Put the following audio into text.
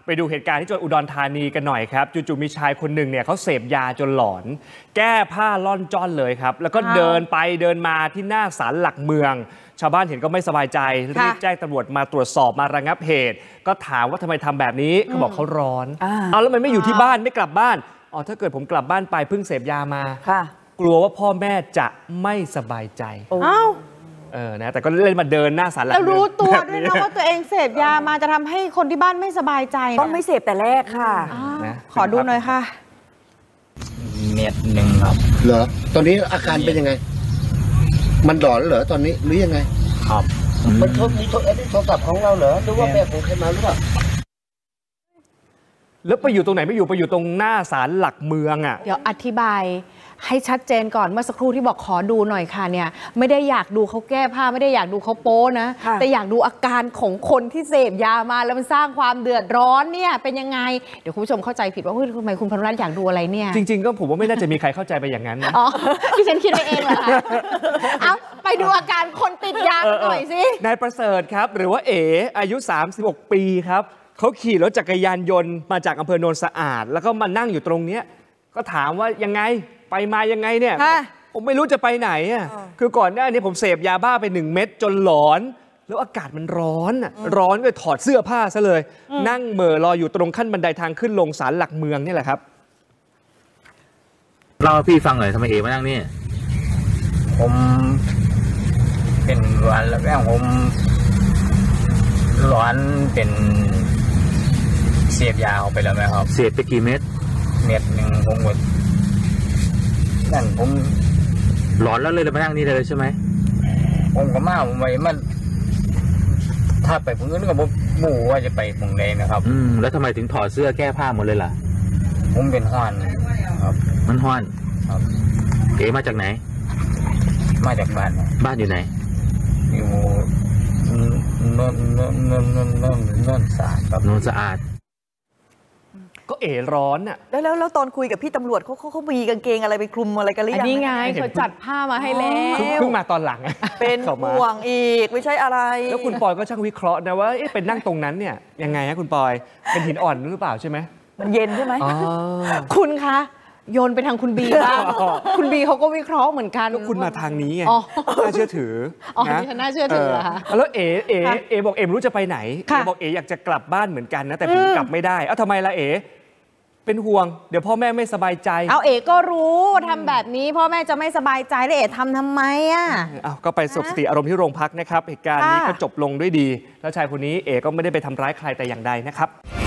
ไปดูเหตุการณ์ที่จังหวัดอุดรธานีกันหน่อยครับจู่ๆมีชายคนหนึ่งเนี่ยเขาเสพยาจนหลอนแก้ผ้าล่อนจ้อนเลยครับแล้วก็เดินไปเดินมาที่หน้าศาลหลักเมืองชาวบ้านเห็นก็ไม่สบายใจรีบแจ้งตำรวจมาตรวจสอบมาระงับเหตุก็ถามว่าทำไมทำแบบนี้เขาบอกเขาร้อนเอาแล้วมันไม่อยู่ที่บ้านไม่กลับบ้านอ๋อถ้าเกิดผมกลับบ้านไปเพิ่งเสพยามากลัวว่าพ่อแม่จะไม่สบายใจนะแต่ก็เล่นมาเดินหน้าศาลหลักเมืองแล้วรู้ตัวด้วยนะว่าตัวเองเสพยามาจะทำให้คนที่บ้านไม่สบายใจต้องไม่เสพแต่แรกค่ะขอดูหน่อยค่ะเม็ดหนึ่งครับเหรอตอนนี้อาการเป็นยังไงมันหลอนเหรอตอนนี้หรือยังไงครับมันโทรศัพท์ของเราเหรอหรือว่าแม่ของใครมาหรือเปล่าแล้วไปอยู่ตรงไหนไม่อยู่ไปอยู่ตรงหน้าศาลหลักเมืองอ่ะเดี๋ยวอธิบายให้ชัดเจนก่อนเมื่อสักครู่ที่บอกขอดูหน่อยค่ะเนี่ยไม่ได้อยากดูเขาแก้ผ้าไม่ได้อยากดูเขาโป๊นะแต่อยากดูอาการของคนที่เสพยามาแล้วมันสร้างความเดือดร้อนเนี่ยเป็นยังไงเดี๋ยวคุณผู้ชมเข้าใจผิดว่าทำไมคุณพนุรัตน์อยากดูอะไรเนี่ยจริงๆก็ผมว่าไม่น่าจะมีใครเข้าใจไปอย่างนั้นนะอ๋อที่ฉันคิดไปเองเหรอคะเอาไปดูอาการคนติดยาหน่อยสินายประเสริฐครับหรือว่าเอ๋อายุ36ปีครับเขาขี่รถจักรยานยนต์มาจากอำเภอโนนสะอาดแล้วก็มานั่งอยู่ตรงเนี้ยก็ถามว่ายังไงไปมายังไงเนี่ยผมไม่รู้จะไปไหนอ่ะคือก่อนหน้านี้ผมเสพยาบ้าไป1 เม็ดจนหลอนแล้วอากาศมันร้อนร้อนก็ถอดเสื้อผ้าซะเลยนั่งเหม่อรออยู่ตรงขั้นบันไดทางขึ้นลงศาลหลักเมืองนี่แหละครับเล่าให้พี่ฟังหน่อยทำไมเอ๋มานั่งนี่ผมเป็นวันแล้วแม่ผมร้อนเป็นเสพยาเอาไปแล้วไหมครับเสพไปกี่เม็ดเม็ดหนึ่งผมหมดนั่นผมหลอนแล้วเลยมานั่งนี่เลยใช่ไหมผมก็มาผมไปมันถ้าไปผมนึกว่าผมหมู่ว่าจะไปผมเลยนะครับแล้วทำไมถึงถอดเสื้อแก้ผ้าหมดเลยล่ะผมเป็นห้อนครับมันห้อนครับเอ๋มาจากไหนมาจากบ้านอยู่ไหนอยู่โน่นสะอาดครับโน่นสะอาดก็เอ๋ร้อนอ่ะแล้วตอนคุยกับพี่ตำรวจเขามีกางเกงอะไรไปคลุมอะไรกันหรือยังนี่ไงเขาจัดผ้ามาให้แล้วเพิ่งมาตอนหลังเป็นห่วงอีกไม่ใช่อะไรแล้วคุณปอยก็ช่างวิเคราะห์นะว่าเป็นนั่งตรงนั้นเนี่ยยังไงฮะคุณปอยเป็นหินอ่อนหรือเปล่าใช่ไหมมันเย็นใช่ไหมคุณคะโยนไปทางคุณบีบ้างคุณบีเขาก็วิเคราะห์เหมือนกันแล้วคุณมาทางนี้ไงน่าเชื่อถือนะน่าเชื่อถือแล้วเอ๋บอกเอ๋รู้จะไปไหนบอกเอ๋อยากจะกลับบ้านเหมือนกันนะแต่ผมกลับไม่ได้ทำไมล่ะเอ๋เป็นห่วงเดี๋ยวพ่อแม่ไม่สบายใจเอ๋ก็รู้ทำแบบนี้พ่อแม่จะไม่สบายใจแล้วเอ๋ทำไมก็ไปสงบสติอารมณ์ที่โรงพักนะครับเหตุการณ์นี้ก็จบลงด้วยดีแล้วชายคนนี้เอ๋ก็ไม่ได้ไปทำร้ายใครแต่อย่างใดนะครับ